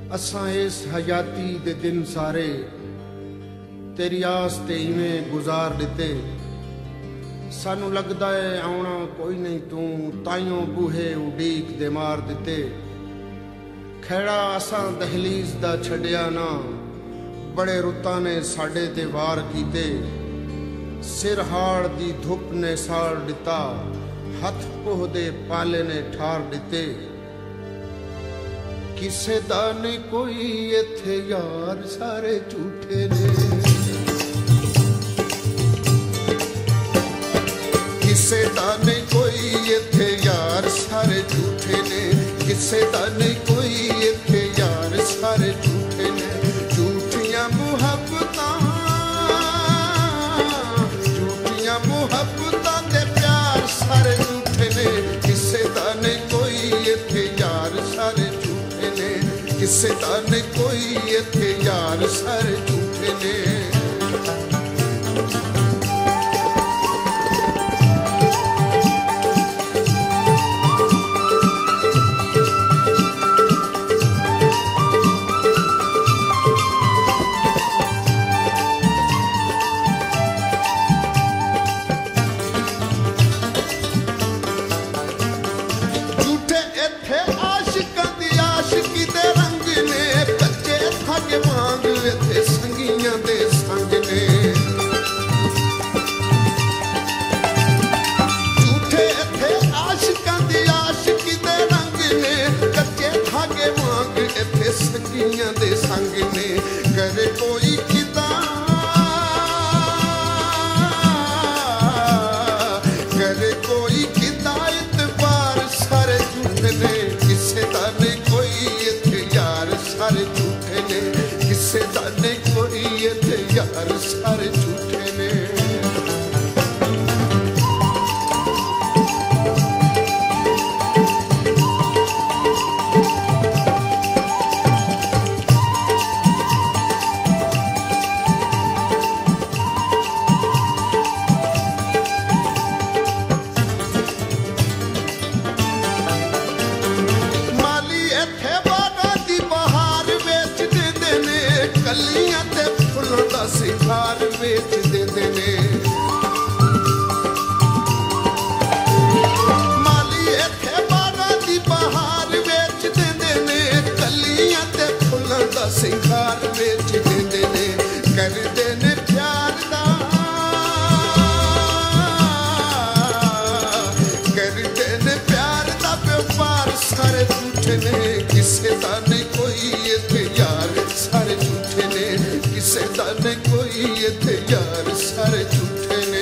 असां इस हयाती दे दिन सारे तेरी आस ते इवें गुजार दिते। सानू लगदा है आउणा कोई नहीं तू ताइयों बूहे उडीक दे मार दिते। खैड़ा असां दहलीज दा छड्या ना, बड़े रुतां ने साडे ते वार कीते। सिर हाड़ दी धुप ने साड़ दिता, हथ पोह दे पाले ने ठार दिते। किसे दा नहीं कोई इत्थे यार, सारे झूठे ने। किसे दा नहीं कोई इत्थे यार, सारे झूठे ने। किसे दा नहीं कोई इत्थे यार, सारे झूठे ने। झूठियां मुहब्बतां, झूठियां मुहब्बतां दे प्यार सारे झूठे ने। किसे दा नहीं कोई इत्थे यार, सारे किसे दा नहीं कोई इत्थे यार, सारे झूठे ने। दे संग ने करे कोई किदा, करे कोई किदा इतबार, सारे झूठे ने। किसे दा नहीं कोई इत्थे यार, सारे झूठे ने। किसे दा नहीं कोई इत्थे यार, सारे झूठे ने। सिखार बेच देंदे ने। माली इत्थे बारां दी बहार बेच देंदे ने। कलियां ते फुल्लां दा सिखार बेच देंदे ने। करदे ने प्यार दा, करदे ने प्यार दा व्यापार, सारे झूठे ने। किसे दा नहीं कोई इत्थे यार, सारे झूठे ने। किसे दा नहीं कोई इत्थे यार, सारे झूठे ने।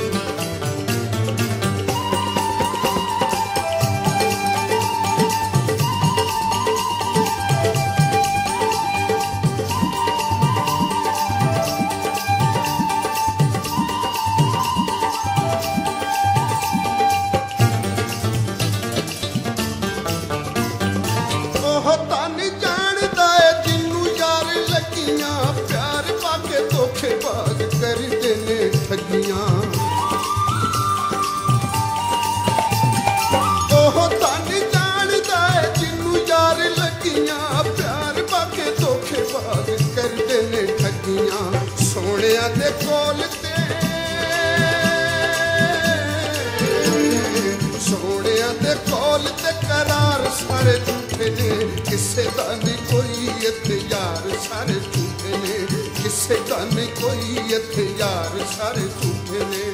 सोनिया दे कोल ते, सोनिया दे कोल ते करार, सारे झूठे ने। किसे दा नहीं कोई इत्थे यार, सारे झूठे ने। किसे दा नहीं कोई इत्थे यार, सारे झूठे ने।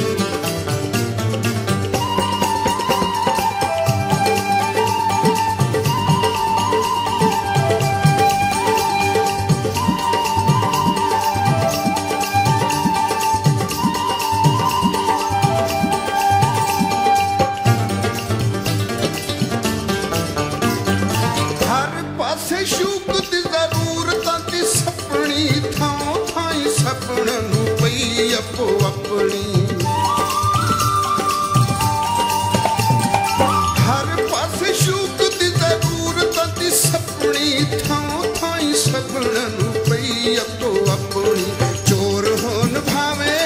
चोर होन भावे,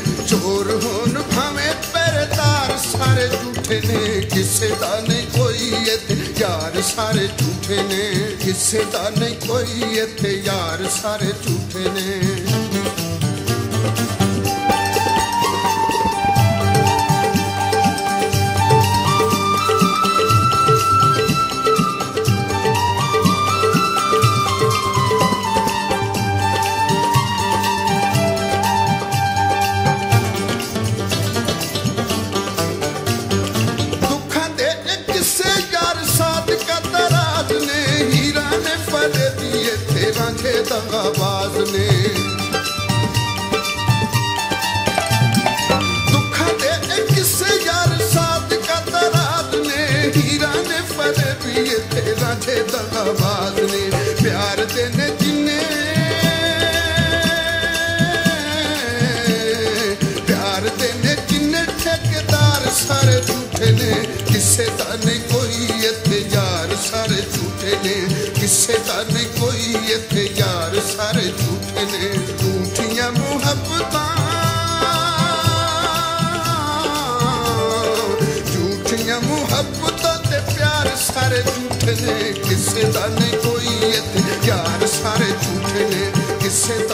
चोर होन भावे, पहरेदार सारे झूठे ने। किसे दा नहीं कोई इत्थे यार सारे झूठे ने किसे दा नहीं कोई इत्थे यार सारे झूठे ने दगाबाज ने दुखा दे किसे यार साथ का तराज ने हीरा ने फरे भी तेरा थे दगाबाज ने प्यार देने जिन्ने प्यार देने जिन्ने ठेकेदार सारे झूठे ने किसे दा नहीं कोई इत्थे यार सारे झूठे ने किसे दा नहीं कोई इत्थे यार सारे झूठे ने झूठियां मुहब्बतां झूठियां मुहब्बतां ते प्यार सारे झूठे ने किसे दा नहीं कोई इत्थे यार सारे झूठे ने किसे